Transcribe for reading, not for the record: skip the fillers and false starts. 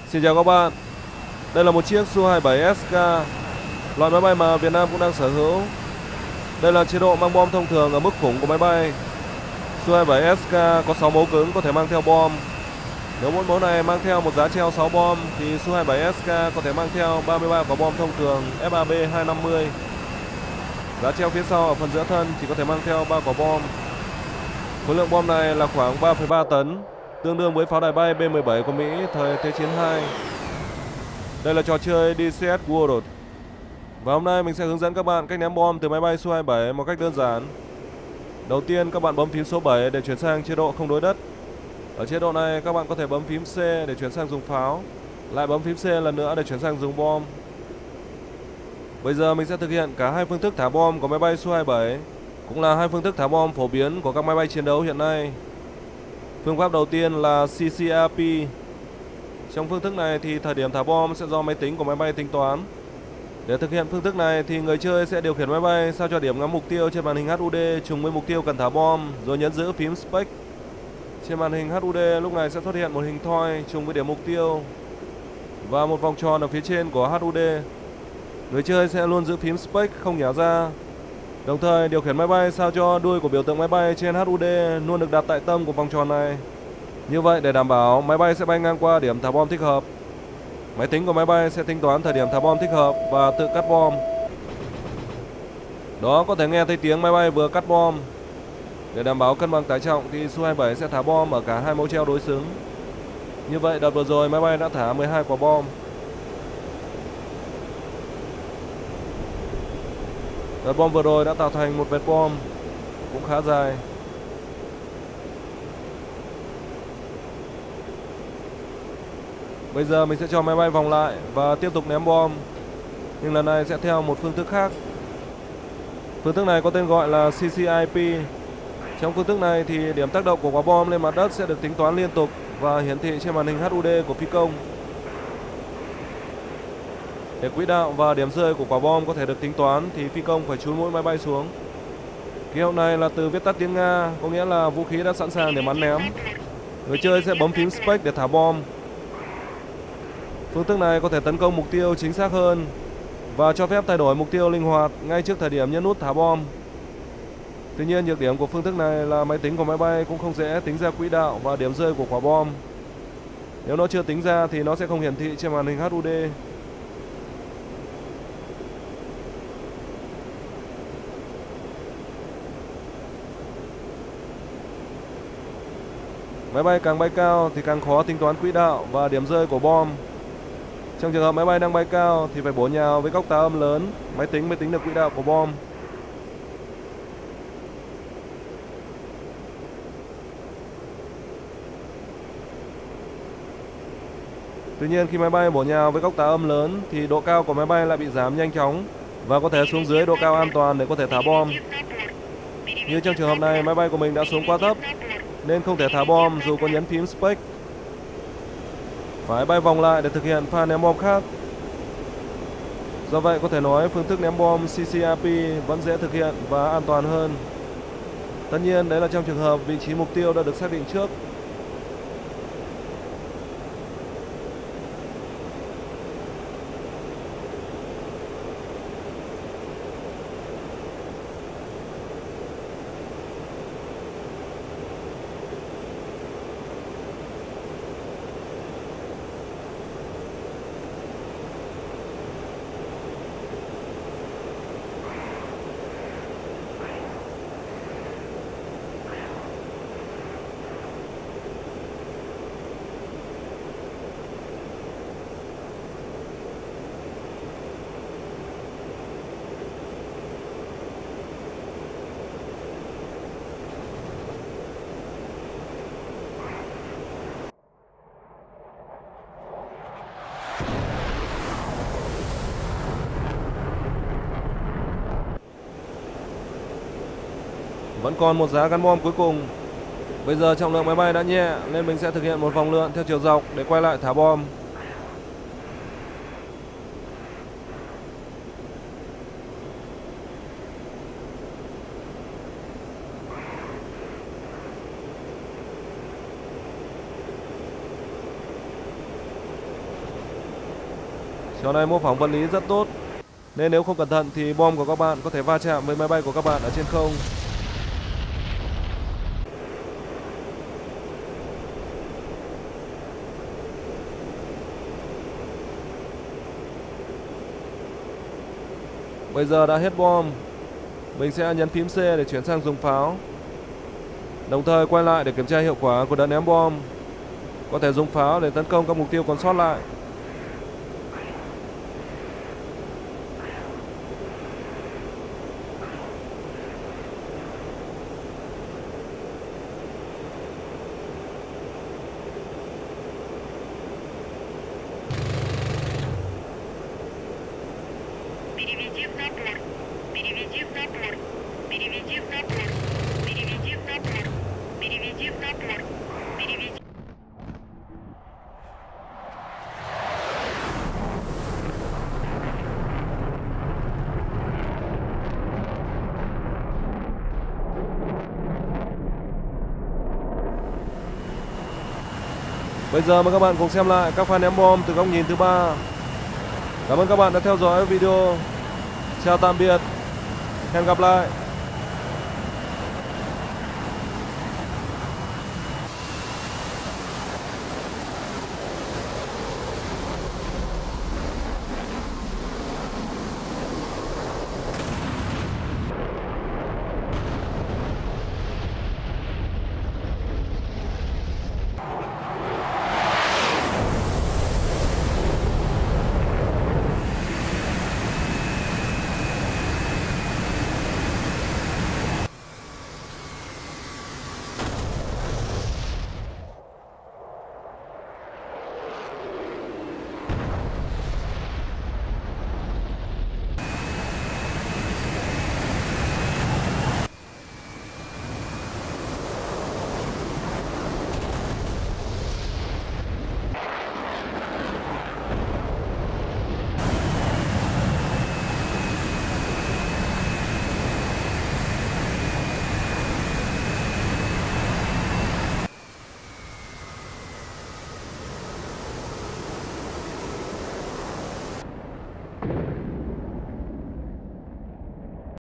Xin chào các bạn. Đây là một chiếc Su-27SK, loại máy bay mà Việt Nam cũng đang sở hữu. Đây là chế độ mang bom thông thường ở mức khủng của máy bay. Su-27SK có 6 mấu cứng có thể mang theo bom. Nếu mỗi mấu này mang theo một giá treo 6 bom thì Su-27SK có thể mang theo 33 quả bom thông thường FAB-250. Giá treo phía sau ở phần giữa thân chỉ có thể mang theo 3 quả bom. Khối lượng bom này là khoảng 3,3 tấn, tương đương với pháo đài bay B-17 của Mỹ thời Thế chiến II. Đây là trò chơi DCS World. Và hôm nay mình sẽ hướng dẫn các bạn cách ném bom từ máy bay Su-27 một cách đơn giản. Đầu tiên các bạn bấm phím số 7 để chuyển sang chế độ không đối đất. Ở chế độ này các bạn có thể bấm phím C để chuyển sang dùng pháo, lại bấm phím C lần nữa để chuyển sang dùng bom. Bây giờ mình sẽ thực hiện cả hai phương thức thả bom của máy bay Su-27, cũng là hai phương thức thả bom phổ biến của các máy bay chiến đấu hiện nay. Phương pháp đầu tiên là CCRP. Trong phương thức này thì thời điểm thả bom sẽ do máy tính của máy bay tính toán. Để thực hiện phương thức này thì người chơi sẽ điều khiển máy bay sao cho điểm ngắm mục tiêu trên màn hình HUD trùng với mục tiêu cần thả bom, rồi nhấn giữ phím Space. Trên màn hình HUD lúc này sẽ xuất hiện một hình thoi trùng với điểm mục tiêu và một vòng tròn ở phía trên của HUD. Người chơi sẽ luôn giữ phím Space không nhả ra. Đồng thời điều khiển máy bay sao cho đuôi của biểu tượng máy bay trên HUD luôn được đặt tại tâm của vòng tròn này. Như vậy để đảm bảo máy bay sẽ bay ngang qua điểm thả bom thích hợp. Máy tính của máy bay sẽ tính toán thời điểm thả bom thích hợp và tự cắt bom. Đó, có thể nghe thấy tiếng máy bay vừa cắt bom. Để đảm bảo cân bằng tải trọng thì Su-27 sẽ thả bom ở cả hai mấu treo đối xứng. Như vậy đợt vừa rồi máy bay đã thả 12 quả bom. Đợt bom vừa rồi đã tạo thành một vệt bom cũng khá dài. Bây giờ mình sẽ cho máy bay vòng lại và tiếp tục ném bom, nhưng lần này sẽ theo một phương thức khác. Phương thức này có tên gọi là CCIP. Trong phương thức này thì điểm tác động của quả bom lên mặt đất sẽ được tính toán liên tục và hiển thị trên màn hình HUD của phi công. Để quỹ đạo và điểm rơi của quả bom có thể được tính toán thì phi công phải chúi mũi máy bay xuống. Ký hiệu này là từ viết tắt tiếng Nga, có nghĩa là vũ khí đã sẵn sàng để bắn ném. Người chơi sẽ bấm phím Space để thả bom. Phương thức này có thể tấn công mục tiêu chính xác hơn và cho phép thay đổi mục tiêu linh hoạt ngay trước thời điểm nhấn nút thả bom. Tuy nhiên nhược điểm của phương thức này là máy tính của máy bay cũng không dễ tính ra quỹ đạo và điểm rơi của quả bom. Nếu nó chưa tính ra thì nó sẽ không hiển thị trên màn hình HUD. Máy bay càng bay cao thì càng khó tính toán quỹ đạo và điểm rơi của bom. Trong trường hợp máy bay đang bay cao thì phải bổ nhào với góc tà âm lớn, máy tính mới tính được quỹ đạo của bom. Tuy nhiên khi máy bay bổ nhào với góc tà âm lớn thì độ cao của máy bay lại bị giảm nhanh chóng và có thể xuống dưới độ cao an toàn để có thể thả bom. Như trong trường hợp này, máy bay của mình đã xuống quá thấp nên không thể thả bom dù có nhấn phím Space. Phải bay vòng lại để thực hiện pha ném bom khác. Do vậy có thể nói phương thức ném bom CCRP vẫn dễ thực hiện và an toàn hơn. Tất nhiên đấy là trong trường hợp vị trí mục tiêu đã được xác định trước. Vẫn còn một giá gắn bom cuối cùng. Bây giờ trọng lượng máy bay đã nhẹ nên mình sẽ thực hiện một vòng lượn theo chiều dọc để quay lại thả bom. Trò này mô phỏng vật lý rất tốt, nên nếu không cẩn thận thì bom của các bạn có thể va chạm với máy bay của các bạn ở trên không. Bây giờ đã hết bom, mình sẽ nhấn phím C để chuyển sang dùng pháo. Đồng thời quay lại để kiểm tra hiệu quả của đợt ném bom. Có thể dùng pháo để tấn công các mục tiêu còn sót lại. Переведи в напор. Переведи в напор. Переведи в напор. Переведи в напор. Переведи в напор. Переведи. Bây giờ mời các bạn cùng xem lại các pha ném bom từ góc nhìn thứ ba. Cảm ơn các bạn đã theo dõi video. Chào tạm biệt. Hẹn gặp lại.